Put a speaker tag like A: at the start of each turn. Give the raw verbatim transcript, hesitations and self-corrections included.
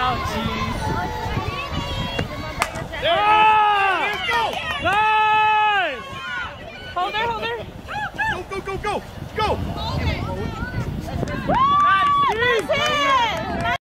A: Oh, jeez.
B: Yeah!
A: Nice! Hold there, hold there.
B: Go, go, go, go! Go!